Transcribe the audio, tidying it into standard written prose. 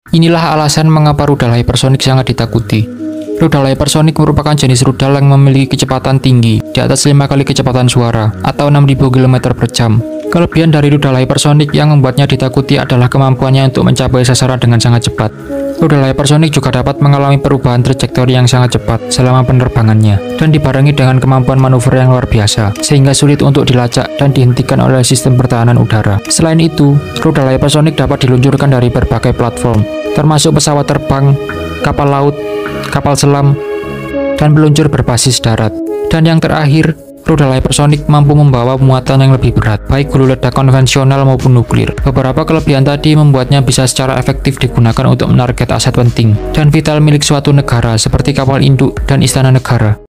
Inilah alasan mengapa rudal hypersonic sangat ditakuti. Rudal hypersonic merupakan jenis rudal yang memiliki kecepatan tinggi, di atas 5 kali kecepatan suara, atau 6.000 km per jam. Kelebihan dari rudal hypersonic yang membuatnya ditakuti adalah kemampuannya untuk mencapai sasaran dengan sangat cepat. Rudal hypersonic juga dapat mengalami perubahan trajektori yang sangat cepat selama penerbangannya, dan dibarengi dengan kemampuan manuver yang luar biasa, sehingga sulit untuk dilacak dan dihentikan oleh sistem pertahanan udara. Selain itu, rudal hypersonic dapat diluncurkan dari berbagai platform, termasuk pesawat terbang, kapal laut, kapal selam, dan peluncur berbasis darat. Dan yang terakhir, rudal hypersonic mampu membawa muatan yang lebih berat, baik hulu ledak konvensional maupun nuklir. Beberapa kelebihan tadi membuatnya bisa secara efektif digunakan untuk menarget aset penting dan vital milik suatu negara seperti kapal induk dan istana negara.